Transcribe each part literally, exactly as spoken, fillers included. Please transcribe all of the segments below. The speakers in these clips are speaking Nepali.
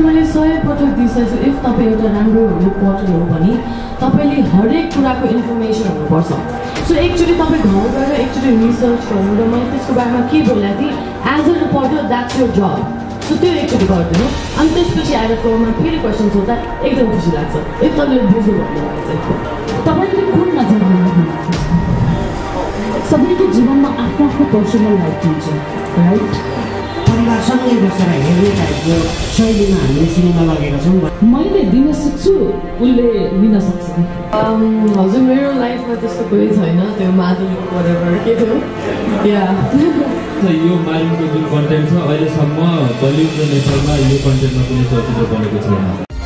मैले सय पटक दिइसकेछु इफ तपाईँ एउटा राम्रो रिपोर्टर हो भने तपाईँले हरेक कुराको इन्फर्मेसन हुनुपर्छ। सो एकचोटि तपाईँ घर गएर एकचोटि रिसर्च गर्नु र मैले त्यसको बारेमा के बोलेको थिएँ as a reporter that's your job. So त्यो एकचोटि गरिदिनु अनि त्यसपछि आएर फ्लोरमा फेरि क्वेसन सोध्दा एकदम खुसी लाग्छ इफ तपाईँले बुझ्नु भन्नुभयो चाहिँ। तपाईँले कुन नजरमा हेर्नुहुन्छ? सबैको जीवनमा आफ्नो आफ्नो पर्सनल लाइफ हुन्छ राइट? परिवारसँगै बसेर हेर्ने टाइपको शैलीमा हामीले सिनेमा लगेका छौँ। मैले दिन सक्छु उसले लिन सक्छ। हजुर मेरो लाइफमा त्यस्तो कोही छैन त्यो माधुरी whatever के थियो या यो मारुनीको जुन कन्टेन्ट छ अहिलेसम्म बलिउड र नेपालमा यो कन्टेन्टमा कुनै चलचित्र बनेको छैन।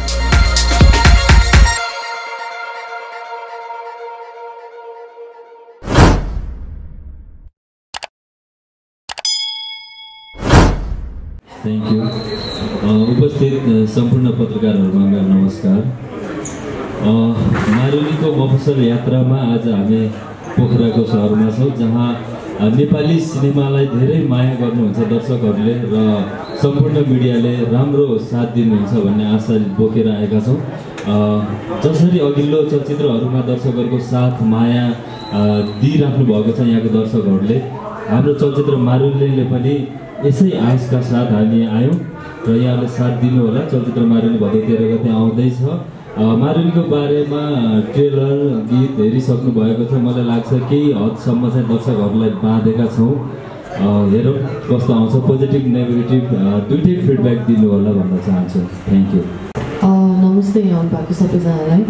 Thank you. उपस्थित सम्पूर्ण पत्रकारहरूमा मेरो नमस्कार। मारुनीको मफसल यात्रामा आज हामी पोखराको सहरमा छौँ जहाँ नेपाली सिनेमालाई धेरै माया गर्नुहुन्छ दर्शकहरूले र सम्पूर्ण मिडियाले राम्रो साथ दिनुहुन्छ भन्ने आशा बोकेर आएका छौँ। जसरी अघिल्लो चलचित्रहरूमा दर्शकहरूको साथ माया दिइराख्नु भएको छ यहाँको दर्शकहरूले, हाम्रो चलचित्र मारुनीले पनि यसै आशका साथ हामी आयौँ र यहाँले साथ दिनु होला। चलचित्र मारुनी भदौ तेह्र गते आउँदैछ। मारुनीको बारेमा ट्रेलर गीत हेरिसक्नु भएको छ। मलाई लाग्छ केही हदसम्म चाहिँ दर्शकहरूलाई बाँधेका छौँ। हेरौँ कस्तो आउँछ, पोजिटिभ नेगेटिभ दुइटै फिडब्याक दिनु होला भन्न चाहन्छु। Thank you. नमस्ते यहाँ भएको सबैजनालाई।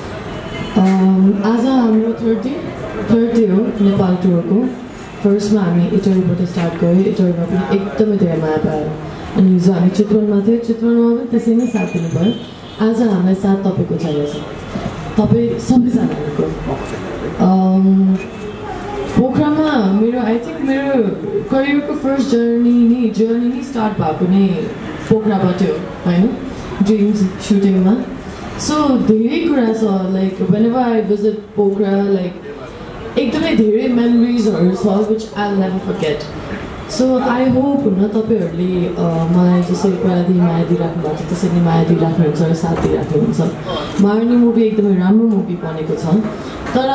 आज हाम्रो थर्टी थर्टी हो नेपाल टुरको। फर्स्टमा हामी इटरीबाट स्टार्ट गऱ्यौँ। इटरीमा पनि एकदमै धेरै माया पायो अनि हिजो हामी चितवनमा थियौँ। चितवनमा पनि त्यसै नै साथ दिनु भयो। आज हामीलाई साथ तपाईँको चाहिएको छ, तपाईँ सबैजनाको। पोखरामा मेरो आई थिङ्क मेरो करियरको फर्स्ट जर्नी नै जर्नी नै स्टार्ट भएको नै पोखराबाट हो होइन, ड्रिम्स सुटिङमा। सो धेरै कुरा छ like whenever I visit Pokhara like एकदमै धेरै मेमोरिजहरू छ which I never forget. So I hope हुन तपाईँहरूले मलाई जसरी पहिलादेखि माया दिइराख्नु भएको छ त्यसरी माया दिइराख्नुहुन्छ र साथ दिइराख्नुहुन्छ। मारुनी मुभी एकदमै राम्रो मुभी बनेको छ, तर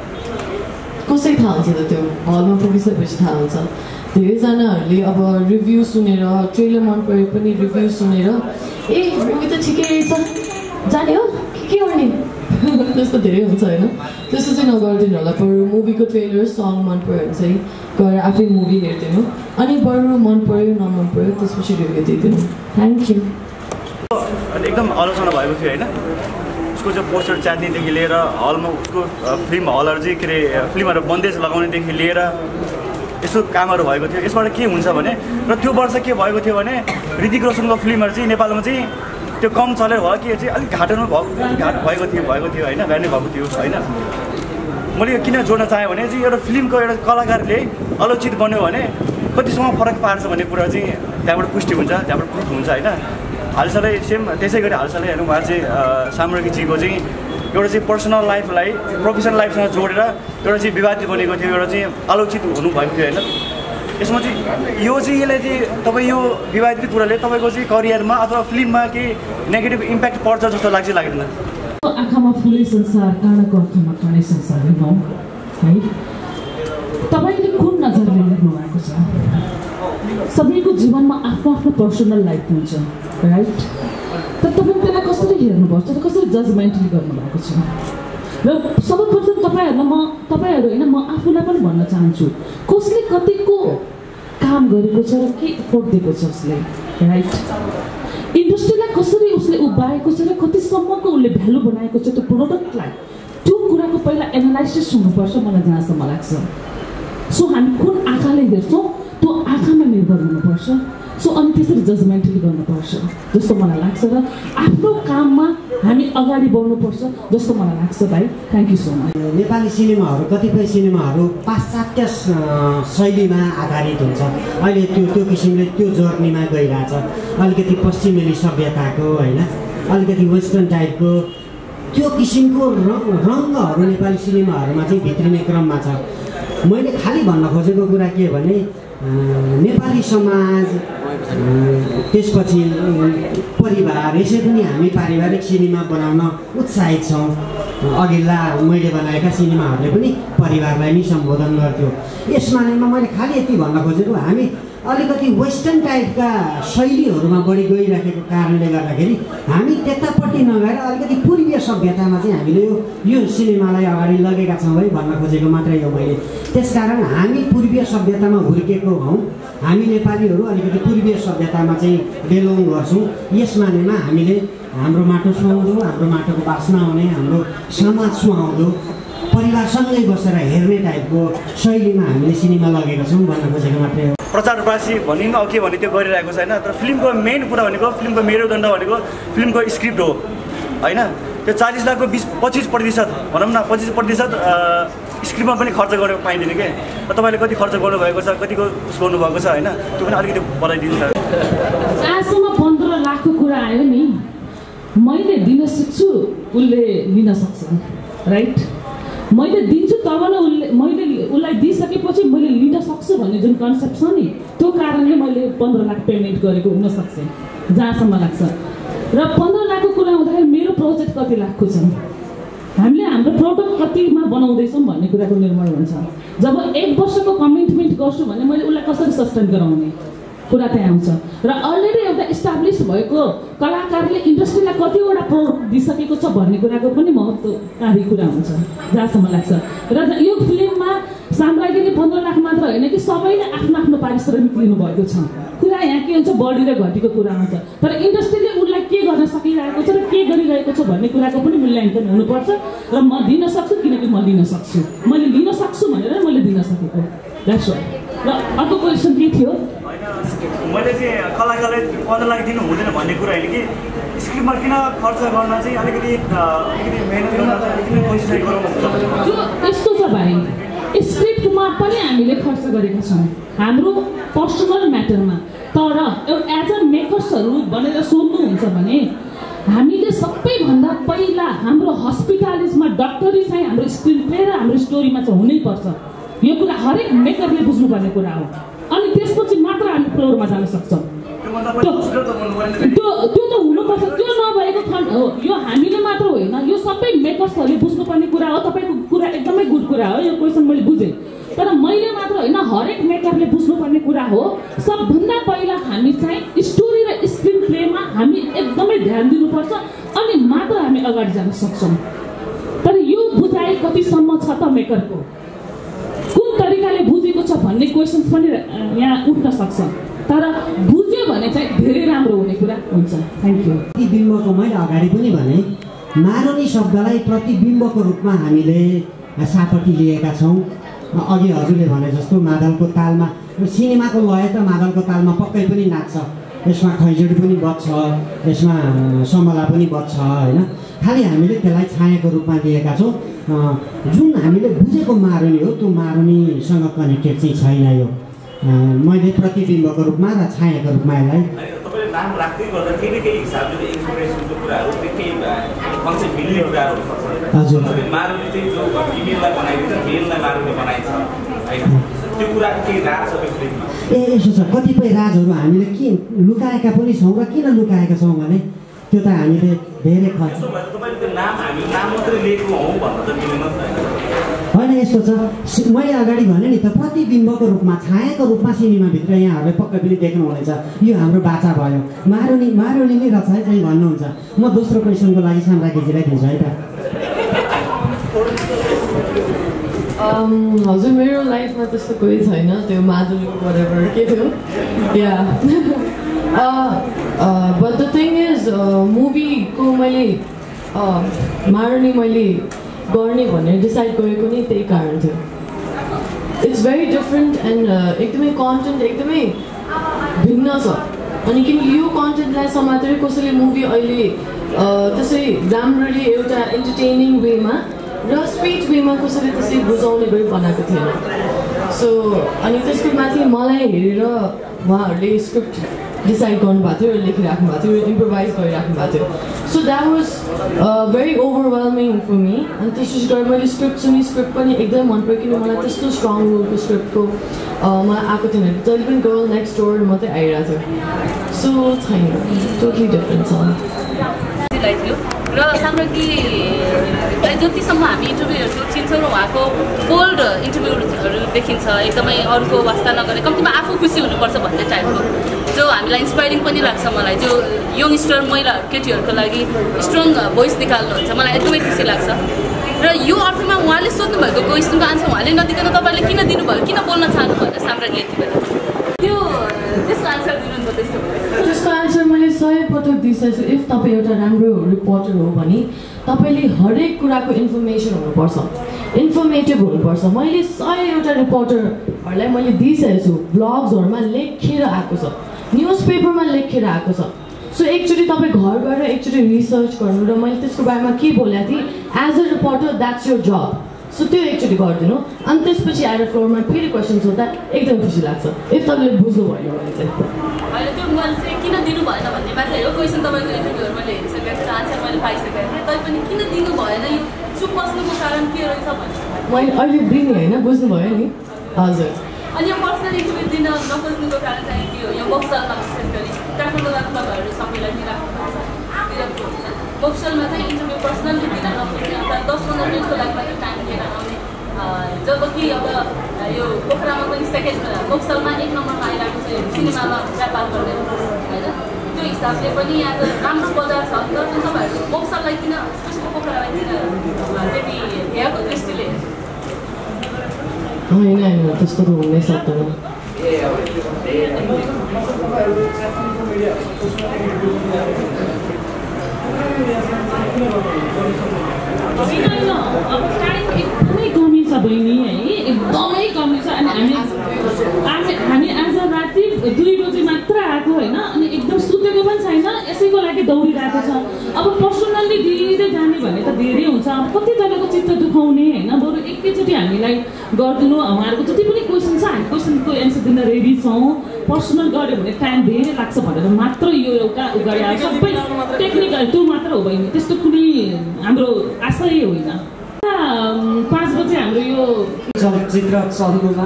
कसै थाहा हुन्छ त त्यो हलमा पुगिसकेपछि थाहा हुन्छ। धेरैजनाहरूले अब रिभ्यू सुनेर ट्रेलर मन पऱ्यो पनि रिभ्यू सुनेर ए मुभी त ठिकै रहेछ जाने हो के गर्ने त्यस्तो धेरै हुन्छ होइन। त्यस्तो चाहिँ नगरिदिनु होला। बरु मुभीको ट्रेलर सङ मन पऱ्यो भने चाहिँ गएर आफै मुभी हेरिदिनु अनि बरु मन पऱ्यो नमन पऱ्यो त्यसपछि रिभ्यू दिइदिनु। Thank you. एकदम आलोचना भएको थियो होइन, उसको चाहिँ पोस्टर च्यात्नेदेखि लिएर हलमा उसको फिल्म हलहरू चाहिँ के अरे फिल्महरू बन्देज लगाउनेदेखि लिएर यस्तो कामहरू भएको थियो। यसबाट के हुन्छ भने र त्यो वर्ष के भएको थियो भने ऋतिक रोशनको फिल्महरू चाहिँ नेपालमा चाहिँ त्यो कम चलेर भयो कि चाहिँ अलिक घाटमा भएको घाट भएको थियो भएको थियो होइन, ब्यान्ड भएको थियो होइन। मैले यो किन जोड्न चाहेँ भने चाहिँ एउटा फिल्मको एउटा कलाकारले आलोचित बन्यो भने कतिसम्म फरक पार्छ भन्ने कुरा चाहिँ त्यहाँबाट पुष्टि हुन्छ, त्यहाँबाट प्रुफ हुन्छ होइन। हालसालै सेम त्यसै गरी हालसालै हेर्नु उहाँ चाहिँ सामर्गीजीको चाहिँ एउटा चाहिँ पर्सनल लाइफलाई प्रोफेसनल लाइफसँग जोडेर एउटा चाहिँ विवादित बनेको थियो, एउटा चाहिँ आलोचित हुनुभएको थियो होइन। यसमा चाहिँ यो चाहिँ यसले चाहिँ तपाईँ यो विवादित कुराले तपाईँको चाहिँ करियरमा अथवा फिल्ममा केही नेगेटिभ इम्प्याक्ट पर्छ जस्तो लाग्छ लाग्दैन? आँखामा फुलै संसार काँडाको आँखामा काँडै संसार हेर्नु है। तपाईँले कुन नजरले हेर्नु भएको छ? सबैको जीवनमा आफ्नो आफ्नो पर्सनल लाइफ हुन्छ राइट, तर तपाईँ त्यसलाई कसरी हेर्नुपर्छ र कसरी जजमेन्टली गर्नुभएको छ? र सर्वप्रथम तपाईँहरूलाई म तपाईँहरू होइन म आफूलाई पनि भन्न चाहन्छु कसले कतिको काम गरेको छ र के एफोर्ट दिएको छ उसले राइट। इन्डस्ट्रीलाई कसरी उसले उभाएको छ र कतिसम्मको उसले भ्यालु बनाएको छ त्यो प्रोडक्टलाई, त्यो कुराको पहिला एनालाइसिस हुनुपर्छ मलाई जहाँसम्म लाग्छ। सो हामी कुन आँखाले हेर्छौँ त्यो आँखामा निर्भर हुनुपर्छ। सो अनि त्यसरी जजमेन्टली गर्नुपर्छ जस्तो मलाई लाग्छ र आफ्नो काममा हामी अगाडि बढ्नुपर्छ जस्तो मलाई लाग्छ भाइ। Thank you so much. Nepali सिनेमाहरू कतिपय सिनेमाहरू पाश्चात्य शैलीमा आधारित हुन्छ। अहिले त्यो त्यो किसिमले त्यो जर्नीमा गइरहेछ, अलिकति पश्चिमेली सभ्यताको होइन, अलिकति वेस्टर्न टाइपको त्यो किसिमको रङ रङ्गहरू नेपाली सिनेमाहरूमा चाहिँ भित्रिने क्रममा छ। मैले खालि भन्न खोजेको कुरा के भने नेपाली समाज त्यसपछि परिवार यसै पनि हामी पारिवारिक सिनेमा बनाउन उत्साहित छौँ। अघिल्ला मैले बनाएका सिनेमाहरूले पनि परिवारलाई नै सम्बोधन गर्थ्यो। यसमा नै मैले खालि यति भन्न खोजेको हामी अलिकति वेस्टर्न टाइपका शैलीहरूमा बढी गइराखेको कारणले गर्दाखेरि हामी त्यतापट्टि नगएर अलिकति पूर्वीय सभ्यतामा चाहिँ हामीले यो यो सिनेमालाई अगाडि लगेका छौँ है भन्न खोजेको मात्रै हो मैले। त्यसकारण हामी पूर्वीय सभ्यतामा हुर्केको हौँ। हामी नेपालीहरू अलिकति पूर्वीय सभ्यतामा चाहिँ बेलोङ गर्छौँ। यसमा नैमा हामीले हाम्रो माटो सुहाउँदो, हाम्रो माटोको बासना आउने, हाम्रो समाज सुहाउँदो, परिवारसँगै बसेर हेर्ने टाइपको शैलीमा हामीले सिनेमा लगेका छौँ भन्न खोजेको मात्रै हो। प्रचारवासी भनिन् अब के भने त्यो गरिरहेको छैन, तर फिल्मको मेन कुरा भनेको फिल्मको मेरुदण्ड भनेको फिल्मको स्क्रिप्ट हो होइन। त्यो चालिस लाखको बिस पच्चिस प्रतिशत भनौँ न पच्चिस प्रतिशत स्क्रिप्टमा पनि खर्च गरेर पाइँदैन क्या। र तपाईँले कति खर्च गर्नुभएको छ, कतिको उस गर्नुभएको छ होइन, त्यो पनि अलिकति बताइदिनु। जहाँसम्म पन्ध्र लाखको कुरा आयो नि, मैले दिन सक्छु उसले लिन सक्छ राइट। मैले दिन्छु तब न उसले मैले उसलाई दिइसकेपछि मैले लिन सक्छु भन्ने जुन कन्सेप्ट छ नि, त्यो कारणले मैले पन्ध्र लाख पेमेन्ट गरेको हुनसक्छ जहाँसम्म लाग्छ। र पन्ध्र लाखको कुरा हुँदाखेरि मेरो प्रोजेक्ट कति लाखको छ, हामीले हाम्रो प्रोडक्ट कतिमा बनाउँदैछौँ भन्ने कुराको निर्भर हुन्छ। जब एक वर्षको कमिटमेन्ट गर्छु भने मैले उसलाई कसरी सस्टेन गराउने कुरा त्यहाँ आउँछ। र अलरेडी एउटा इस्टाब्लिस भएको कलाकारले इन्डस्ट्रीलाई कतिवटा प्रोडक्ट दिइसकेको छ भन्ने कुराको पनि महत्त्वकारी कुरा हुन्छ जहाँसम्म लाग्छ। र यो फिल्ममा साम्राज्यले पन्ध्र लाख मात्र होइन कि सबैले आफ्नो आफ्नो पारिश्रमिक लिनुभएको छ। कुरा यहाँ के हुन्छ, बढी र घटीको कुरा आउँछ। तर इन्डस्ट्रीले उसलाई के गर्न सकिरहेको छ र के गरिरहेको छ भन्ने कुराको पनि मूल्याङ्कन हुनुपर्छ। र म दिन सक्छु किनकि म लिन सक्छु, मैले लिन सक्छु भनेर मैले दिन सकेको। That's why. र अर्को क्वेसन के थियो? मैले चाहिँ कलाकारलाई पन्ध्र लाख दिनु हुँदैन भन्ने कुरा होइन कि स्क्रिप्टमा किन खर्च गर्न चाहिँ अलिकति अलिकति मेहनत गर्न चाहिँ अलिकति कोसिस गरौँ। त्यो यस्तो छ भाइ, स्क्रिप्टमा पनि हामीले खर्च गरेका छौँ हाम्रो पर्सनल म्याटरमा। तर एज अ मेकर्सहरू भनेर सोध्नुहुन्छ भने हामीले सबैभन्दा पहिला हाम्रो हस्पिटालिजमा डक्टरी चाहिँ हाम्रो स्क्रिन प्ले र हाम्रो स्टोरीमा चाहिँ हुनैपर्छ। यो कुरा हरेक मेकरले बुझ्नुपर्ने कुरा हो। अनि त्यसपछि मात्र हामी फ्लोरमा जान सक्छौँ। त्यो त्यो त हुनुपर्छ। त्यो नभएको खण्ड हो यो हामीले मात्र होइन, यो सबै मेकर्सहरूले बुझ्नुपर्ने कुरा हो। तपाईँको कुरा एकदमै गुड कुरा हो, यो क्वेसन मैले बुझेँ। तर मैले मात्र होइन, हरेक मेकरले बुझ्नुपर्ने कुरा हो। सबभन्दा पहिला हामी चाहिँ स्टोरी र स्क्रिन प्लेमा हामी एकदमै ध्यान दिनुपर्छ, अनि मात्र हामी अगाडि जान सक्छौँ। तर यो बुझाइ कतिसम्म छ त मेकरको, कुन तरिकाले बुझेको छ भन्ने क्वेसन्स पनि यहाँ उठ्न सक्छ। तर बुझ्यो भने चाहिँ धेरै राम्रो हुने कुरा हुन्छ। Thank you. प्रतिबिम्बको मैले अगाडि पनि भने मारुनी शब्दलाई प्रतिबिम्बको रूपमा हामीले सापट्टि लिएका छौँ। अघि हजुरले भने जस्तो मादलको तालमा सिनेमाको लय त मादलको तालमा पक्कै पनि नाच्छ, यसमा खैँजडी पनि बज्छ, यसमा समला पनि बज्छ होइन। खालि हामीले त्यसलाई छायाको रूपमा लिएका छौँ। जुन हामीले बुझेको मारुनी हो त्यो मारुनीसँग कनेक्टेड चाहिँ छैन। यो मैले प्रतिबिम्बको रूपमा र छायाको रूपमा यसलाई तपाईँले नाम राख्दै गर्दा केही केही हिसाबले इन्फर्मेसनको कुराहरू केही कन्सेप्ट मिल्ने कुराहरू सक्छ। हजुर, मारुनी चाहिँ जो फिमेललाई बनाइदिन्छ, मेललाई मारुनी बनाइन्छ होइन, त्यो कुरा केही राज छ फिल्ममा। ए यसो छ, कतिपय राजहरू हामीले के लुकाएका पनि छौँ र किन लुकाएका छौँ भने त्यो त हामीले धेरै खर्च तपाईँले त्यो नाम हामी नाम मात्रै लिएको हौँ भन्न त मिलेन होइन। यस्तो छ, मैले अगाडि भने नि त प्रतिबिम्बको रूपमा छायाको रूपमा सिनेमाभित्र यहाँहरूले पक्कै पनि देख्नुहुनेछ। यो हाम्रो बाचा भयो, मारुनी मारुनी नै रहेछ है चाहिँ भन्नुहुन्छ। म दोस्रो क्वेसनको लागि साम्राज्यजीलाई दिन्छु है त। हजुर, मेरो लाइफमा त्यस्तो कोही छैन त्यो माधुरी whatever के थियो या बट द थिङ इज मुभीको मैले मारुनी मैले गर्ने भनेर डिसाइड गरेको नै त्यही कारण थियो। इट्स भेरी डिफ्रेन्ट एन्ड एकदमै कन्टेन्ट एकदमै भिन्न छ। अनि किनकि यो कन्टेन्टलाई समातेर कसैले मुभी अहिले त्यसै राम्ररी एउटा इन्टरटेनिङ वेमा र स्पिड वेमा कसैले त्यसै बुझाउने गरी बनाएको थिएन। सो अनि त्यसको माथि मलाई हेरेर उहाँहरूले स्क्रिप्ट डिसाइड गर्नुभएको थियो, लेखिराख्नु भएको थियो, इम्प्रोभाइज गरिराख्नु भएको थियो। So that was very overwhelming for me. अनि त्यसपछि गएर मैले स्क्रिप्ट सुनि, स्क्रिप्ट पनि एकदमै मन पऱ्यो किन मलाई त्यस्तो स्ट्रङ रोलको स्क्रिप्टको मलाई आएको थिएन। जहिले पनि गर्ल नेक्स्ट डोर मात्रै आइरहेको थियो। सो छैन, टोटली डिफ्रेन्ट छ थियो र साम्राज्ञीलाई जतिसम्म हामी इन्टरभ्यूहरू चिन्छौँ उहाँको बोल्ड इन्टरभ्यूहरू देखिन्छ, एकदमै अरूको वास्ता नगरे कम्तीमा आफू खुसी हुनुपर्छ भन्ने टाइपको, जो हामीलाई इन्सपाइरिङ पनि लाग्छ। मलाई जो यङस्टर महिला केटीहरूको लागि स्ट्रङ भोइस निकाल्नुहुन्छ, मलाई एकदमै खुसी लाग्छ। र यो अर्थमा उहाँले सोध्नुभएको क्वेसनको आन्सर उहाँले नदिकन तपाईँले किन दिनुभयो, किन बोल्न चाहनु भनेर साम्राज्ञी यति बेला त्यो त्यसको आन्सर दिनुहुन्छ। त्यस्तो त्यसको आन्सर मैले सय पटक दिइसकेको छु। इफ तपाईँ एउटा राम्रो रिपोर्टर हो भने तपाईँले हरेक कुराको इन्फर्मेसन हुनुपर्छ, इन्फर्मेटिभ हुनुपर्छ। मैले सय एउटा रिपोर्टरहरूलाई मैले दिइसकेको छु, ब्लग्सहरूमा लेखेर आएको छ, न्युज पेपरमा लेखेर आएको छ। सो एकचोटि तपाईँ घर गएर एकचोटि रिसर्च गर्नु र मैले त्यसको बारेमा के बोलेको थिएँ as a reporter that's your job. So त्यो एकचोटि गरिदिनु अनि त्यसपछि आएर फ्लोरमा फेरि क्वेसन सोध्दा एकदम खुसी लाग्छ इफ तपाईँले बुझ्नुभयो भने चाहिँ। होइन त्यो मैले चाहिँ किन दिनु भएन भन्ने मात्रै हो। क्वेसन तपाईँको इन्टरभ्यूहरू मैले हेरिसकेको थिएँ, आन्सर मैले पाइसकेको थिएँ, तैपनि किन दिनु भएन, यो चुप बस्नुको कारण के रहेछ भन्ने मैले अहिले दिने होइन, बुझ्नुभयो नि। हजुर। अनि यो पर्सनल इन्टरभ्यू दिन नखोज्नुको कारण चाहिँ के हो? यो बक्सलमा विशेष गरी काठमाडौँमा तपाईँहरू सबैलाई दिइराख्नु दिइराख्नु हुन्छ। बक्सलमा चाहिँ इन्टरभ्यू पर्सनल्ली दिन नखोज्ने अर्थात् दस पन्ध्र मिनटको लागि मात्रै टाइम लिएर आउने, जबकि अब यो पोखरामा पनि सेकेन्ड बक्सलमा एक नम्बरमा आइरहेको छ सिनेमामा व्यापार गर्ने होइन। त्यो हिसाबले पनि यहाँ त राम्रो बजार छ, तर तपाईँहरू बक्सललाई किन स्पेसली पोखरालाई किन त्यति हेरेको दृष्टिले? होइन होइन त्यस्तो त हुनै सक्दैन। एकदमै कमी छ बहिनी है, एकदमै कमी छ। अनि हामी हामी हामी आज राति दुई बजी मात्र आएको होइन, अनि एकदम सुतेको पनि छैन, यसैको लागि दौडिरहेको छ। अब पर्सनल्ली दिँदै जाने भने त धेरै हुन्छ, अब कतिजनाको चित्त दुखाउने होइन। बरु एकैचोटि हामीलाई गरिदिनु, उहाँहरूको जति पनि क्वेसन छ हामी क्वेसनको एन्सर दिन रेडी छौँ। पर्सनल गऱ्यो भने टाइम धेरै लाग्छ भनेर मात्र यो एउटा गरे सबै टेक्निकल त्यो मात्र हो बहिनी, त्यस्तो कुनै हाम्रो आशै होइन। पाँच बजे हाम्रो यो चलचित्र चल्नुमा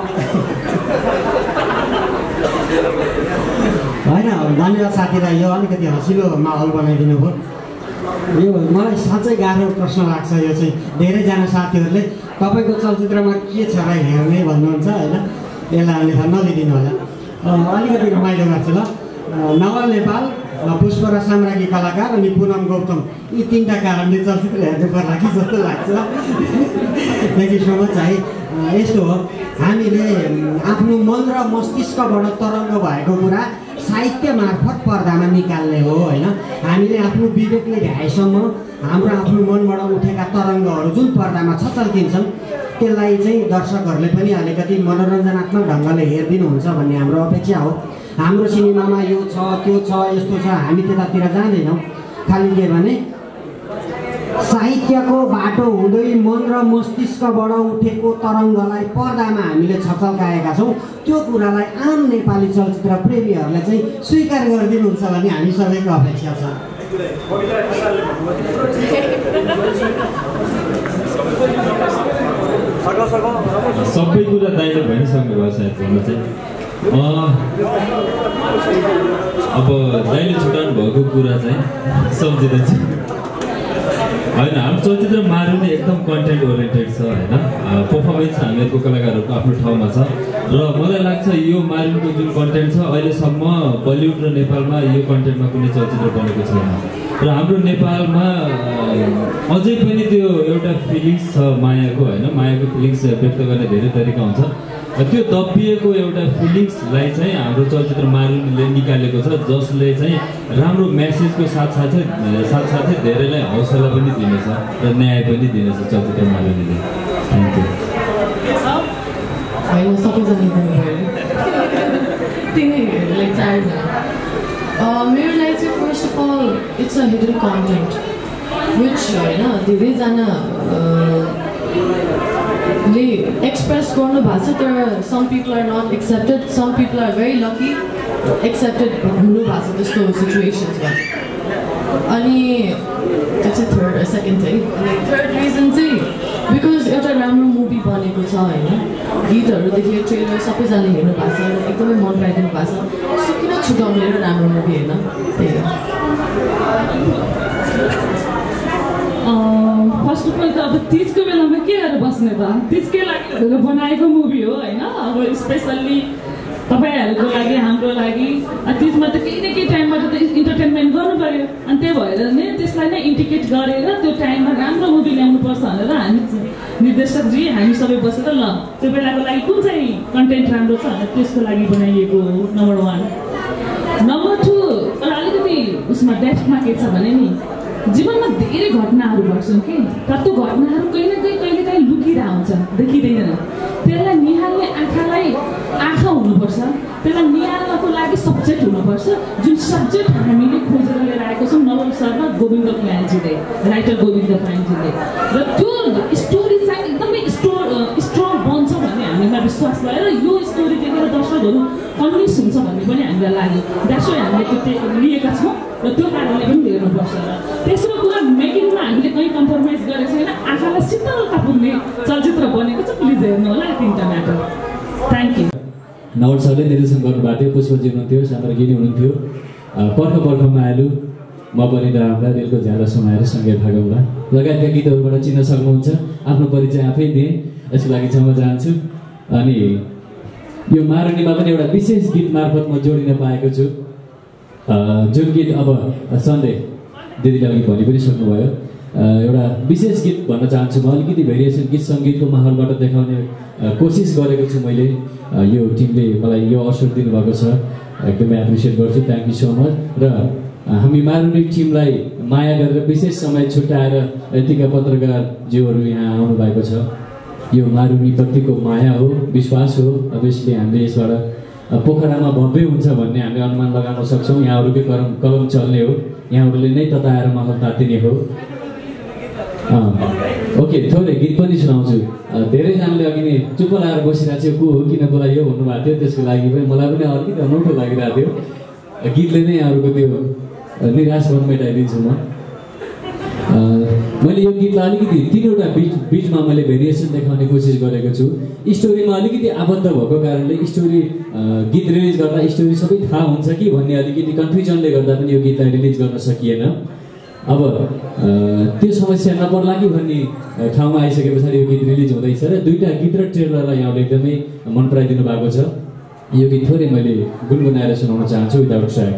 होइन। धन्यवाद साथीलाई, यो अलिकति हँसिलो माहौल बनाइदिनु भयो। यो मलाई साँच्चै गाह्रो प्रश्न लाग्छ। यो चाहिँ धेरैजना साथीहरूले तपाईँको चलचित्रमा के छ र हेर्ने भन्नुहुन्छ होइन, यसलाई अन्यथा नलिदिनु होला। अलिकति रमाइलो गर्छु ल। नवल नेपाल, पुष्प र साम्राज्ञी कलाकार अनि पुनम गौतम, यी तिनवटा कारणले चलचित्र हेर्नु पर्ला कि जस्तो लाग्छ। थ्याङ्क यू सो मच है। यस्तो हो, हामीले आफ्नो मन र मस्तिष्कबाट तरङ्ग भएको कुरा साहित्य मार्फत पर्दामा निकाल्ने हो होइन। हामीले आफ्नो विवेकले भ्याएसम्म हाम्रो आफ्नो मनबाट उठेका तरङ्गहरू जुन पर्दामा छचल्किन्छन् त्यसलाई चाहिँ दर्शकहरूले पनि अलिकति मनोरञ्जनात्मक ढङ्गले हेरिदिनुहुन्छ भन्ने हाम्रो अपेक्षा हो। हाम्रो सिनेमामा यो छ त्यो छ यस्तो छ, हामी त्यतातिर जाँदैनौँ। खालि के भने साहित्यको बाटो हुँदै मन र मस्तिष्कबाट उठेको तरङ्गलाई पर्दामा हामीले छचल्काएका छौँ। त्यो कुरालाई आम नेपाली चलचित्र प्रेमीहरूले चाहिँ स्वीकार गरिदिनुहुन्छ भन्ने हामी सबैको अपेक्षा छ। सबै कुरा दाइले भनिसक्नु भयो सायद भन्न चाहिँ। अब दाइले छुट्याउनु भएको कुरा चाहिँ सम्झिँदैछ होइन। हाम्रो चलचित्र मारु नै एकदम कन्टेन्ट ओरिएन्टेड छ होइन। पर्फर्मेन्स हामीहरूको कलाकारहरूको आफ्नो ठाउँमा छ र मलाई लाग्छ यो मारुको जुन कन्टेन्ट छ अहिलेसम्म बलिउड र नेपालमा यो कन्टेन्टमा कुनै चलचित्र बनेको छैन। र हाम्रो नेपालमा अझै पनि त्यो एउटा फिलिङ्स छ मायाको होइन। मायाको फिलिङ्स व्यक्त गर्ने धेरै तरिका हुन्छ। त्यो दबिएको एउटा फिलिङ्सलाई चाहिँ हाम्रो चलचित्र मारुले निकालेको छ, जसले चाहिँ राम्रो मेसेजको साथसाथै साथसाथै धेरैलाई हौसला पनि दिनेछ र न्याय पनि दिनेछ चलचित्र मारुले। Thank you. होइन सबैजना तिनीहरूले चारजना मेरो लागि चाहिँ first of all it's a hidden content which होइन धेरैजना ले एक्सप्रेस गर्नु भएको छ, तर some people are not accepted, some people are very lucky accepted हुनु भएको छ त्यस्तो सिचुएसन्समा। अनि त्यो चाहिँ थर्ड सेकेन्ड चाहिँ अनि थर्ड रिजन चाहिँ बिकज एउटा राम्रो मुभी बनेको छ होइन, गीतहरूदेखि ट्रेलर सबैजनाले हेर्नु भएको छ, एकदमै मन पराइदिनु भएको छ, सो किन छुटाउने र राम्रो मुभी होइन, त्यही हो। फर्स्ट अफ अल त अब तिजको बेलामा के गरेर बस्ने त, तिजकै लागि बनाएको मुभी हो होइन। अब स्पेसल्ली तपाईँहरूको लागि हाम्रो लागि तिजमा त केही न केही टाइममा त इन्टरटेनमेन्ट गर्नु पऱ्यो, अनि त्यही भएर नै त्यसलाई नै इन्डिकेट गरेर त्यो टाइममा राम्रो मुभी ल्याउनुपर्छ भनेर हामी निर्देशकजी हामी सबै बसेर ल त्यो बेलाको लागि कुन चाहिँ कन्टेन्ट राम्रो छ भनेर त्यसको लागि बनाइएको हो नम्बर वान। नम्बर टू तर अलिकति उसमा डेप्थमा के छ भने नि जीवनमा धेरै घटनाहरू घट्छन् कि, तर त्यो घटनाहरू कहीँ न कहीँ कहिले काहीँ लुकिरहेको हुन्छ, देखिँदैन। त्यसलाई निहाल्ने आँखालाई आँखा हुनुपर्छ, त्यसलाई निहाल्नको लागि सब्जेक्ट हुनुपर्छ, जुन सब्जेक्ट हामीले खोजेर लिएर आएको छौँ नवल शर्मा गोविन्द फ्यान्जीले, राइटर गोविन्द फ्यान्जीले। र त्यो स्टोरी चाहिँ एकदमै स्टो स्ट्रङ बन्छ भन्ने हामीमा विश्वास भएर यो स्टोरी देखेर दर्शकहरू कन्भिन्स हुन्छ भन्ने पनि हामीलाई लाग्यो। द्याट्स वाइ हामीले त्यो लिएका छौँ र त्यो कारणले पनि हेर्नुपर्छ। र तेस्रो कुरा मेकिङमा हामीले कहीँ कम्प्रोमाइज गरेको छैन, आँखालाई शीतलता पुग्ने चलचित्र बनेको छ, प्लिज हेर्नु होला यो तिनवटा म्याटर। Thank you. नवल सरले निर्देशन गर्नुभएको थियो, पुष्पजी हुनुहुन्थ्यो, सान्द्रा गिरी हुनुहुन्थ्यो, पर्ख पर्खमा आलु, म पनि त हामीलाई रेलको झ्यालो समाएर सँगै भागौँला लगायतका गीतहरूबाट चिन्न सक्नुहुन्छ। आफ्नो परिचय आफै दिएँ, यसको लागि क्षमा चाहन्छु। अनि यो मारुनीमा पनि एउटा विशेष गीत मार्फत म जोडिन पाएको छु, जुन गीत अब सन्डे दिदीले अघि भनि पनि सक्नुभयो। एउटा विशेष गीत भन्न चाहन्छु म, अलिकति भेरिएसन गीत सङ्गीतको माहौलबाट देखाउने कोसिस गरेको छु मैले। यो टिमले मलाई यो अवसर दिनुभएको छ, एकदमै एप्रिसिएट गर्छु, थ्याङ्क यू सो मच। र हामी मारुनी टिमलाई माया गरेर विशेष समय छुट्याएर यतिका पत्रकारज्यूहरू यहाँ आउनुभएको छ। यो मारुनीप्रतिको माया हो, विश्वास हो। अभियसली हामीले यसबाट पोखरामा भव्य हुन्छ भन्ने हामी अनुमान लगाउन सक्छौँ। यहाँहरूकै कलम कलम चल्ने हो, यहाँहरूले नै तताएर माहौल तातिने हो। ओके, थोरै गीत पनि सुनाउँछु। धेरैजनाले अघि नै चुप लाएर बसिरहेको थियो, को हो किन बोलायो भन्नुभएको थियो, त्यसको लागि पनि मलाई पनि अलिकति अनौठो लागिरहेको थियो। गीतले नै यहाँहरूको त्यो निराशपन मेटाइदिन्छु म। मैले यो गीतलाई अलिकति तिनवटा बिच बिचमा मैले भेरिएसन देखाउने कोसिस गरेको छु। स्टोरीमा अलिकति आबद्ध भएको कारणले स्टोरी गीत रिलिज गर्दा स्टोरी सबै थाहा हुन्छ कि भन्ने अलिकति कन्फ्युजनले गर्दा पनि यो गीतलाई रिलिज गर्न सकिएन। अब त्यो समस्या नपर्ला कि भन्ने ठाउँमा आइसके पछाडि यो गीत रिलिज हुँदैछ र दुईवटा गीत र ट्रेलरलाई यहाँले एकदमै मन पराइदिनु भएको छ। यो गीत थोरै मैले गुनगुनाएर सुनाउन चाहन्छु विदाउट ट्र्याक।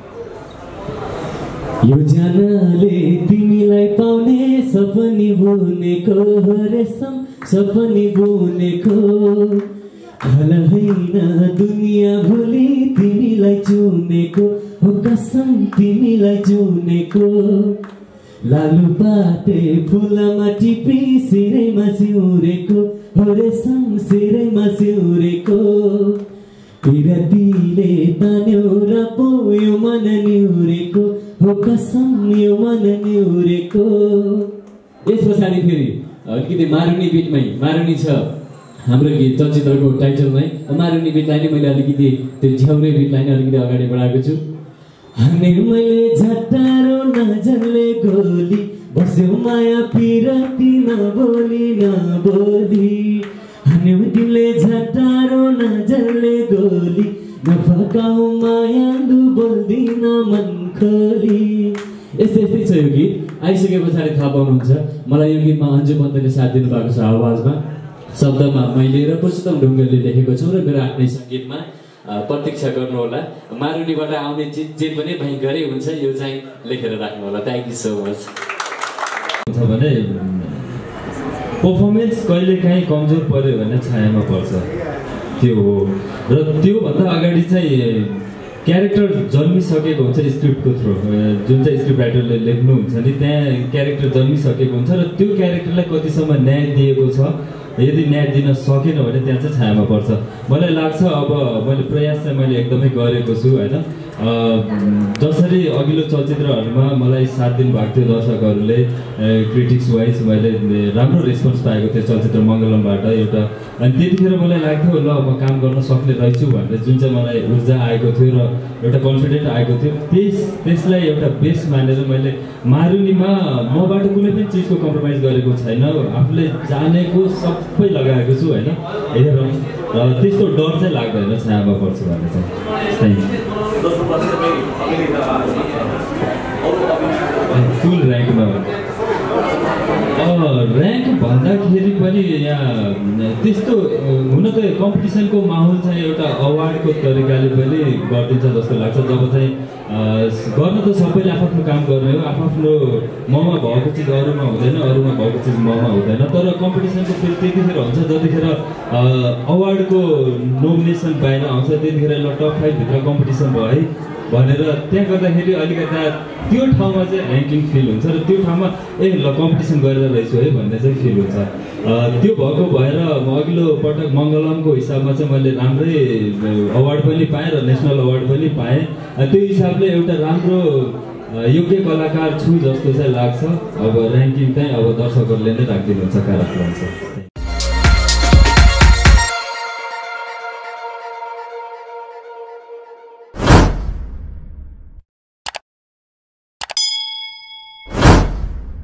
यो जानले तिमीलाई पाउने सपनी बुनेको रेशम सपनी बुनेको हल होइन दुनियाँ भोलि तिमीलाई चुनेको हो कसम तिमीलाई चुनेको लालु पाते फुलमा टिपी सिरैमा सिउरेको हो रेशम सिरैमा सिउरेको पिरतीले तान्यो र पोयो मन निउरेको हो कसम यो मन निउरेको। यस पछाडि फेरि अलिकति मारुनी बिटमै मारुनी छ हाम्रो गीत चलचित्रको टाइटलमै, मारुनी बिटलाई नै मैले अलिकति त्यो झ्याउरे बिटलाई नै अलिकति अगाडि बढाएको छु। हाने मैले झट्टारो नजरले गोली बस्यो माया पिरती नबोली नबोली हान्यौ तिमीले झट्टारो नजरले गोली नफकाऊ माया दु बोल्दिन मन खोली। यस्तै यस्तै छ यो गीत। आइसके पछाडि थाहा पाउनुहुन्छ। मलाई यो गीतमा अन्जु पन्तले साथ दिनुभएको छ आवाजमा, शब्दमा मैले र पुरुषोत्तम ढुङ्गेलले लेखेको छु र मेरो आफ्नै सङ्गीतमा। प्रतीक्षा गर्नुहोला, मारुनीबाट आउने चिज जे पनि भयङ्करै हुन्छ, यो चाहिँ लेखेर राख्नु होला। Thank you so much. भने पर्फर्मेन्स कहिले काहीँ कमजोर पर्यो भने छायामा पर्छ, त्यो हो। र त्योभन्दा अगाडि चाहिँ क्यारेक्टर जन्मिसकेको हुन्छ स्क्रिप्टको थ्रु, जुन चाहिँ स्क्रिप्ट राइटरले लेख्नुहुन्छ नि त्यहाँ क्यारेक्टर जन्मिसकेको हुन्छ र त्यो क्यारेक्टरलाई कतिसम्म न्याय दिएको छ यदि न्याय दिन सकेन भने त्यहाँ चाहिँ छायामा पर्छ। मलाई लाग्छ अब मैले प्रयास चाहिँ मैले एकदमै गरेको छु होइन। जसरी अघिल्लो चलचित्रहरूमा मलाई साथ दिनुभएको थियो दर्शकहरूले, क्रिटिक्स वाइज मैले राम्रो रेस्पोन्स पाएको थिएँ चलचित्र मङ्गलमबाट एउटा, अनि त्यतिखेर मलाई लाग्थ्यो ल म काम गर्न सक्ने रहेछु भनेर जुन चाहिँ मलाई ऊर्जा आएको थियो र एउटा कन्फिडेन्ट आएको थियो, त्यस त्यसलाई एउटा बेस मानेर मैले मारुनीमा मबाट कुनै पनि चिजको कम्प्रोमाइज गरेको छैन, आफूले जानेको सबै लगाएको छु होइन। हेरौँ र त्यस्तो डर चाहिँ लाग्दैन छायामा पर्छु भन्ने चाहिँ। फुल ऱ्याङ्कमा ऱ्याङ्क भन्दाखेरि पनि यहाँ त्यस्तो हुन त कम्पिटिसनको माहौल चाहिँ एउटा अवार्डको तरिकाले पनि गरिदिन्छ जस्तो लाग्छ। जब चाहिँ गर्न त सबैले आफ्नो काम गर्ने हो, आफ्नो ममा भएको चिज अरूमा हुँदैन, अरूमा भएको चिज ममा हुँदैन, तर कम्पिटिसनको फेरि त्यतिखेर हुन्छ जतिखेर अवार्डको नोमिनेसन बाहिर आउँछ, त्यतिखेर ल टप फाइभभित्र कम्पिटिसन भयो है भनेर त्यहाँ गर्दाखेरि अलिकता त्यो ठाउँमा चाहिँ ऱ्याङ्किङ फिल हुन्छ र त्यो ठाउँमा ए ल कम्पिटिसन गरेर रहेछु है भन्ने चाहिँ फिल हुन्छ। त्यो भएको भएर म अघिल्लो पटक मङ्गलमको हिसाबमा चाहिँ मैले राम्रै अवार्ड पनि पाएँ र नेसनल अवार्ड पनि पाएँ। त्यो हिसाबले एउटा राम्रो योग्य कलाकार छु जस्तो चाहिँ लाग्छ। अब ऱ्याङ्किङ चाहिँ अब दर्शकहरूले नै राखिदिनुहुन्छ कार्यक्रम छ।